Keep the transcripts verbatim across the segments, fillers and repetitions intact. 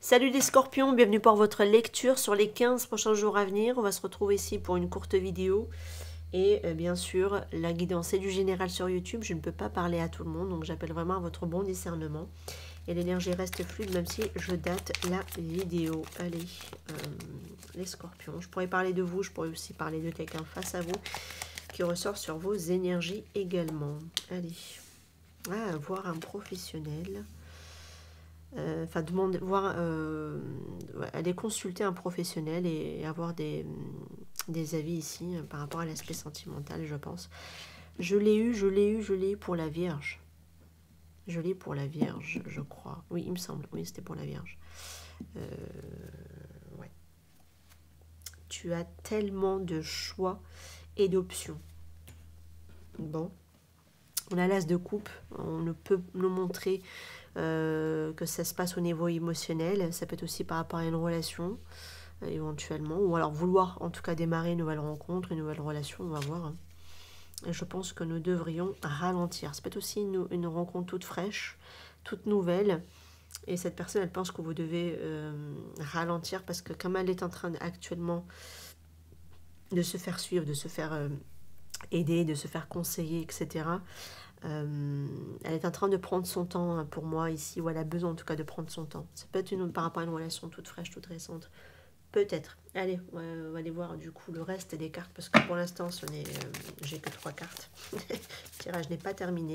Salut les scorpions, bienvenue pour votre lecture sur les quinze prochains jours à venir. On va se retrouver ici pour une courte vidéo. Et euh, bien sûr, la guidance est du général sur YouTube. Je ne peux pas parler à tout le monde, donc j'appelle vraiment à votre bon discernement. Et l'énergie reste fluide, même si je date la vidéo. Allez, euh, les scorpions. Je pourrais parler de vous, je pourrais aussi parler de quelqu'un face à vous qui ressort sur vos énergies également. Allez, ah, voir un professionnel. Euh, enfin, demander, voir, euh, aller consulter un professionnel et avoir des, des avis ici euh, par rapport à l'aspect sentimental, je pense. Je l'ai eu, je l'ai eu, je l'ai eu pour la Vierge. Je l'ai pour la Vierge, je crois. Oui, il me semble. Oui, c'était pour la Vierge. Euh, ouais. Tu as tellement de choix et d'options. Bon. On a l'as de coupe. On ne peut nous montrer euh, que ça se passe au niveau émotionnel. Ça peut être aussi par rapport à une relation, euh, éventuellement. Ou alors vouloir, en tout cas, démarrer une nouvelle rencontre, une nouvelle relation. On va voir. Hein. Et je pense que nous devrions ralentir. Ça peut être aussi une, une rencontre toute fraîche, toute nouvelle. Et cette personne, elle pense que vous devez euh, ralentir parce que comme elle est en train actuellement de se faire suivre, de se faire euh, aider, de se faire conseiller, et cetera, euh, elle est en train de prendre son temps pour moi ici, ou elle a besoin en tout cas de prendre son temps. Ça peut être une, par rapport à une relation toute fraîche, toute récente. Peut-être. Allez, on va, on va aller voir du coup le reste des cartes parce que pour l'instant, ce n'est, euh, j'ai que trois cartes. Le tirage n'est pas terminé.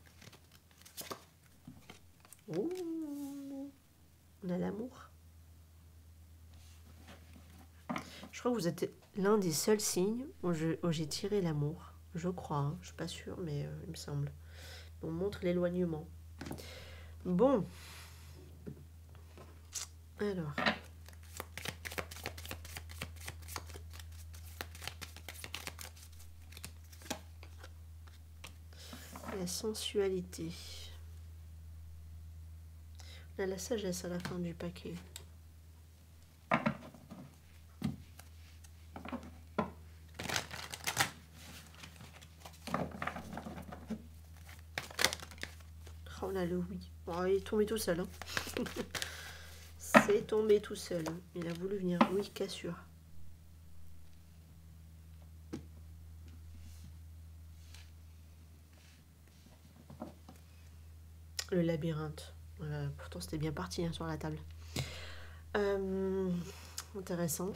Ouh, on a l'amour. Je crois que vous êtes l'un des seuls signes où, je, où j'ai tiré l'amour. Je crois, hein. Je ne suis pas sûre, mais euh, il me semble. On montre l'éloignement. Bon. Alors. La sensualité. On a la sagesse à la fin du paquet. Oh là, le oui. Oh, il est tombé tout seul. Hein. C'est tombé tout seul. Il a voulu venir. Oui, cassure. Le labyrinthe. Euh, pourtant, c'était bien parti hein, sur la table. Euh, intéressant.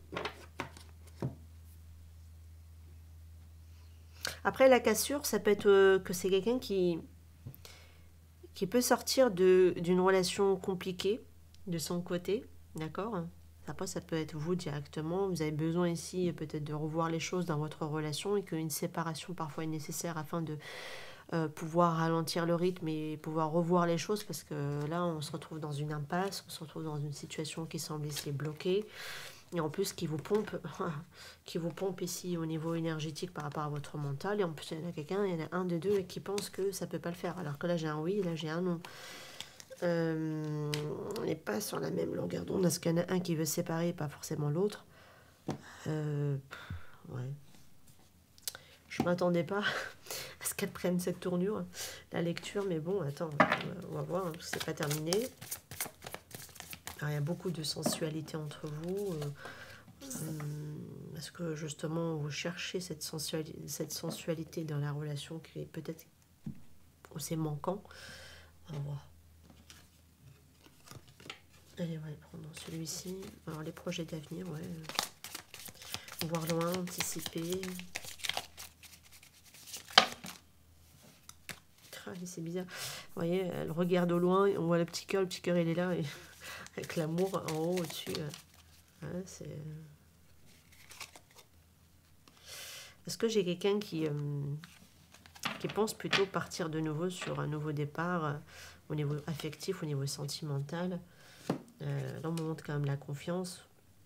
Après, la cassure, ça peut être euh, que c'est quelqu'un qui, qui peut sortir d'une relation compliquée de son côté. D'accord ? Après, ça peut être vous directement. Vous avez besoin ici peut-être de revoir les choses dans votre relation et qu'une séparation parfois est nécessaire afin de euh, pouvoir ralentir le rythme et pouvoir revoir les choses parce que là, on se retrouve dans une impasse, on se retrouve dans une situation qui semble ici bloquée et en plus qui vous pompe, qui vous pompe ici au niveau énergétique par rapport à votre mental et en plus, il y en a quelqu'un, il y en a un de deux qui pense que ça ne peut pas le faire alors que là, j'ai un oui et là, j'ai un non. Euh, on n'est pas sur la même longueur d'onde. Est-ce qu'il y en a un qui veut séparer, pas forcément l'autre euh, ouais. Je ne m'attendais pas à ce qu'elle prenne cette tournure, la lecture, mais bon, attends, on va voir, hein, c'est pas terminé. Alors, il y a beaucoup de sensualité entre vous. Euh, Est-ce que justement vous cherchez cette sensualité, cette sensualité dans la relation qui est peut-être aussi manquant? On va voir. Allez, on va prendre celui-ci. Alors, les projets d'avenir, ouais. Voir loin, anticiper. Ah, c'est bizarre. Vous voyez, elle regarde au loin, on voit le petit cœur, le petit cœur, il est là, et avec l'amour en haut, au-dessus. Ouais, c'est... Est-ce que j'ai quelqu'un qui, euh, qui pense plutôt partir de nouveau sur un nouveau départ euh, au niveau affectif, au niveau sentimental? Euh, là, on me montre quand même la confiance.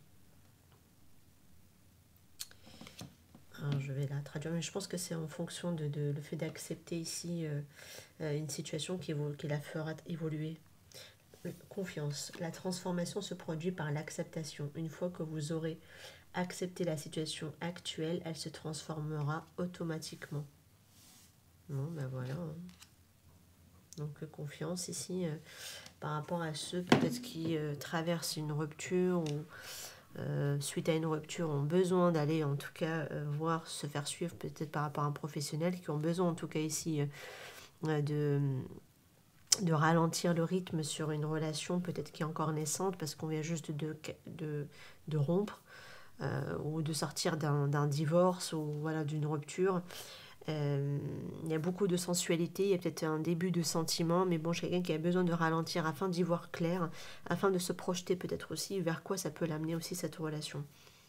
Alors, je vais la traduire, mais je pense que c'est en fonction de, de le fait d'accepter ici euh, euh, une situation qui, qui la fera évoluer. Confiance. La transformation se produit par l'acceptation. Une fois que vous aurez accepté la situation actuelle, elle se transformera automatiquement. Bon, ben voilà. Donc, confiance ici. Euh, par rapport à ceux peut-être qui euh, traversent une rupture ou euh, suite à une rupture ont besoin d'aller en tout cas euh, voir, se faire suivre peut-être par rapport à un professionnel, qui ont besoin en tout cas ici euh, de, de ralentir le rythme sur une relation peut-être qui est encore naissante parce qu'on vient juste de, de, de rompre euh, ou de sortir d'un divorce ou voilà, d'une rupture. Euh, il y a beaucoup de sensualité, il y a peut-être un début de sentiment, mais bon, quelqu'un qui a besoin de ralentir afin d'y voir clair, afin de se projeter peut-être aussi vers quoi ça peut l'amener aussi cette relation.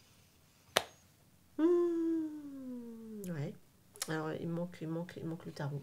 Mmh, ouais. Alors il manque, il manque, il manque le tarot.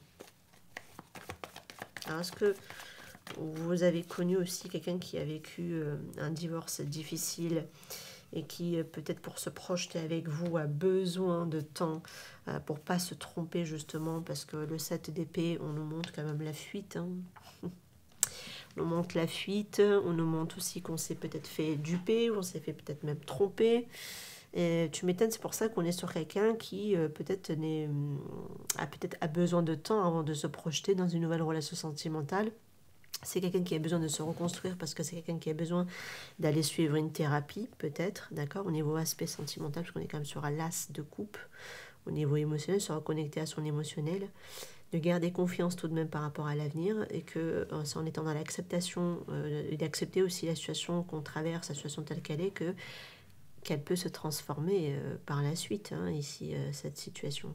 Alors est-ce que vous avez connu aussi quelqu'un qui a vécu euh, un divorce difficile et qui peut-être pour se projeter avec vous a besoin de temps euh, pour pas se tromper justement, parce que le sept d'épée, on nous montre quand même la fuite. Hein. On nous montre la fuite, on nous montre aussi qu'on s'est peut-être fait duper, ou on s'est fait peut-être même tromper. Et tu m'étonnes, c'est pour ça qu'on est sur quelqu'un qui euh, peut-être a peut-être a besoin de temps avant de se projeter dans une nouvelle relation sentimentale. C'est quelqu'un qui a besoin de se reconstruire parce que c'est quelqu'un qui a besoin d'aller suivre une thérapie, peut-être, d'accord, au niveau aspect sentimental, parce qu'on est quand même sur un l'as de coupe, au niveau émotionnel, se reconnecter à son émotionnel, de garder confiance tout de même par rapport à l'avenir, et que c'est en étant dans l'acceptation, euh, et d'accepter aussi la situation qu'on traverse, la situation telle qu'elle est, que qu'elle peut se transformer euh, par la suite, hein, ici, euh, cette situation.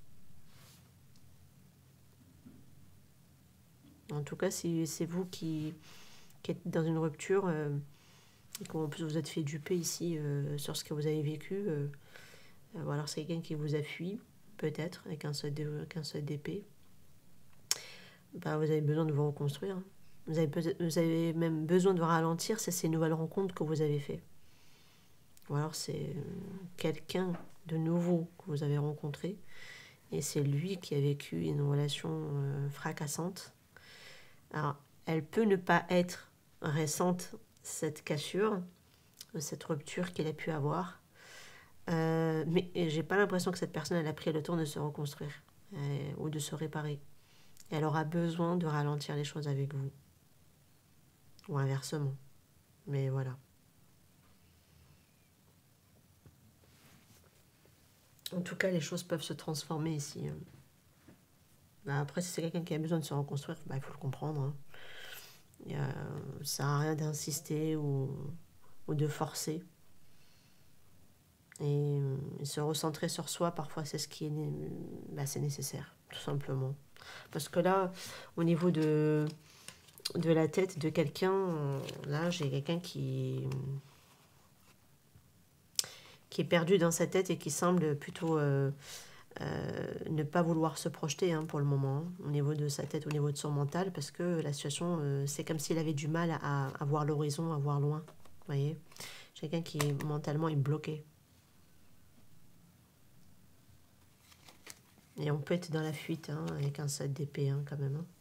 En tout cas, si c'est vous qui, qui êtes dans une rupture euh, et qu'en plus vous êtes fait duper ici euh, sur ce que vous avez vécu, euh, euh, ou alors c'est quelqu'un qui vous a fui, peut-être, avec un seul d'épée, bah, vous avez besoin de vous reconstruire. Hein. Vous, avez, vous avez même besoin de ralentir, c'est ces nouvelles rencontres que vous avez faites. Ou alors c'est euh, quelqu'un de nouveau que vous avez rencontré, et c'est lui qui a vécu une relation euh, fracassante. Alors, elle peut ne pas être récente, cette cassure, cette rupture qu'il a pu avoir. Euh, mais j'ai pas l'impression que cette personne elle a pris le temps de se reconstruire euh, ou de se réparer. Elle aura besoin de ralentir les choses avec vous. Ou inversement. Mais voilà. En tout cas, les choses peuvent se transformer ici. Après, si c'est quelqu'un qui a besoin de se reconstruire, bah, il faut le comprendre. Hein. Il y a, ça sert à rien d'insister ou, ou de forcer. Et, et se recentrer sur soi, parfois, c'est ce qui est, bah, c'est nécessaire, tout simplement. Parce que là, au niveau de, de la tête de quelqu'un, là, j'ai quelqu'un qui, qui est perdu dans sa tête et qui semble plutôt euh, euh, ne pas vouloir se projeter hein, pour le moment, hein, au niveau de sa tête, au niveau de son mental, parce que la situation, euh, c'est comme s'il avait du mal à, à voir l'horizon, à voir loin. Vous voyez, j'ai quelqu'un qui mentalement est bloqué. Et on peut être dans la fuite hein, avec un sept d'épée hein, quand même. Hein.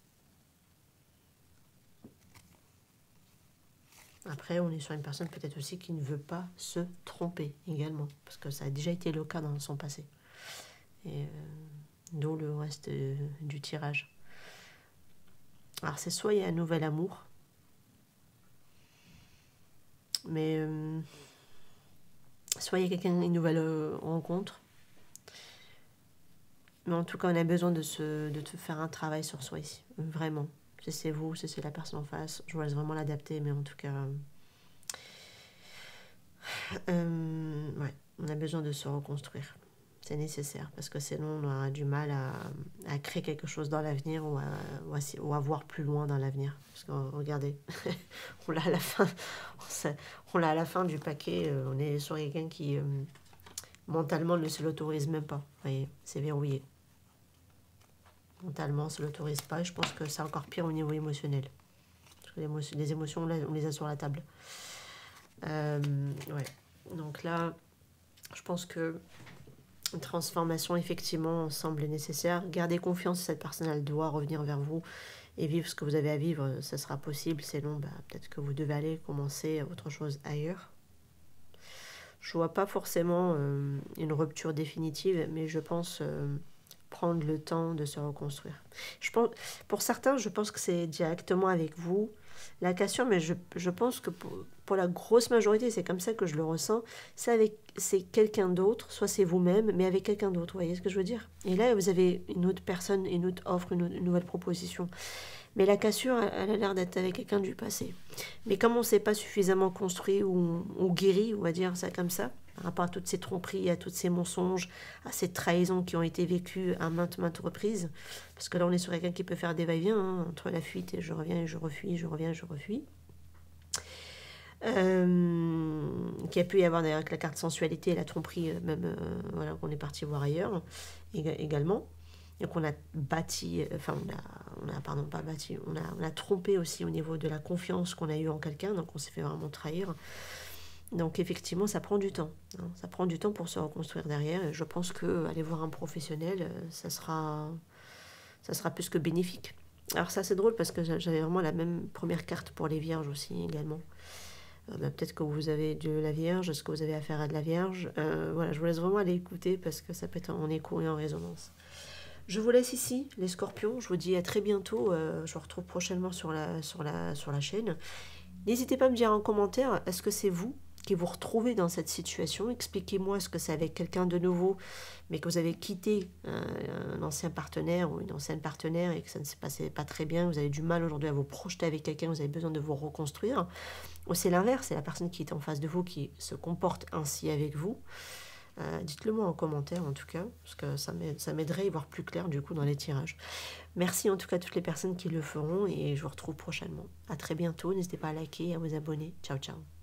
Après, on est sur une personne peut-être aussi qui ne veut pas se tromper également. Parce que ça a déjà été le cas dans son passé. Et euh, d'où le reste euh, du tirage. Alors c'est soit il y a un nouvel amour. Mais euh, soit il y a quelqu'un, une nouvelle euh, rencontre. Mais en tout cas, on a besoin de, se, de te faire un travail sur soi ici. Vraiment. Si c'est vous, si c'est la personne en face, je vous laisse vraiment l'adapter. Mais en tout cas, euh, ouais, on a besoin de se reconstruire. C'est nécessaire parce que sinon, on aura du mal à, à créer quelque chose dans l'avenir ou à, ou, à, ou à voir plus loin dans l'avenir. Parce que regardez, on l'a à la fin, on l'a à la fin du paquet. On est sur quelqu'un qui euh, mentalement ne se l'autorise même pas. Vous voyez, c'est verrouillé. Mentalement, on ne se l'autorise pas. Et je pense que c'est encore pire au niveau émotionnel. Parce que les, les émotions, on les a sur la table. Euh, ouais. Donc là, je pense que une transformation, effectivement, semble nécessaire. Gardez confiance, cette personne, elle doit revenir vers vous et vivre ce que vous avez à vivre. Ça sera possible. Sinon, bah, peut-être que vous devez aller commencer autre chose ailleurs. Je ne vois pas forcément euh, une rupture définitive, mais je pense... Euh, prendre le temps de se reconstruire. Je pense, pour certains, je pense que c'est directement avec vous, La cassure, mais je, je pense que pour, pour la grosse majorité, c'est comme ça que je le ressens, c'est avec c'est quelqu'un d'autre, soit c'est vous-même, mais avec quelqu'un d'autre, vous voyez ce que je veux dire? Et là, vous avez une autre personne, une autre offre, une, autre- une nouvelle proposition. Mais la cassure, elle, elle a l'air d'être avec quelqu'un du passé. Mais comme on ne s'est pas suffisamment construit ou, ou guéri, on va dire ça comme ça, par rapport à toutes ces tromperies, à tous ces mensonges, à ces trahisons qui ont été vécues à maintes, maintes reprises, parce que là, on est sur quelqu'un qui peut faire des va-et-vient, hein, entre la fuite et je reviens et je refuis, je reviens et je refuis. Euh, qui a pu y avoir d'ailleurs avec la carte sensualité et la tromperie, euh, même, euh, voilà, qu'on est parti voir ailleurs, également. Donc on a bâti, enfin on a, on a pardon, pas bâti, on a, on a trompé aussi au niveau de la confiance qu'on a eue en quelqu'un, donc on s'est fait vraiment trahir. Donc effectivement, ça prend du temps. Hein, ça prend du temps pour se reconstruire derrière. Et je pense que aller voir un professionnel, ça sera, ça sera plus que bénéfique. Alors ça c'est drôle parce que j'avais vraiment la même première carte pour les vierges aussi également. Euh, ben, peut-être que vous avez de la Vierge, est-ce que vous avez affaire à de la Vierge. Euh, voilà, je vous laisse vraiment aller écouter parce que ça peut être en écho et en résonance. Je vous laisse ici, les scorpions. Je vous dis à très bientôt. Euh, je vous retrouve prochainement sur la, sur la, sur la chaîne. N'hésitez pas à me dire en commentaire, est-ce que c'est vous qui vous retrouvez dans cette situation? Expliquez-moi, est-ce que c'est avec quelqu'un de nouveau, mais que vous avez quitté un, un ancien partenaire ou une ancienne partenaire et que ça ne se passait pas très bien, vous avez du mal aujourd'hui à vous projeter avec quelqu'un, vous avez besoin de vous reconstruire. Ou c'est l'inverse, c'est la personne qui est en face de vous qui se comporte ainsi avec vous. Euh, dites-le moi en commentaire en tout cas, parce que ça m'aiderait à y voir plus clair du coup dans les tirages. Merci en tout cas à toutes les personnes qui le feront et je vous retrouve prochainement. À très bientôt, n'hésitez pas à liker et à vous abonner. Ciao ciao.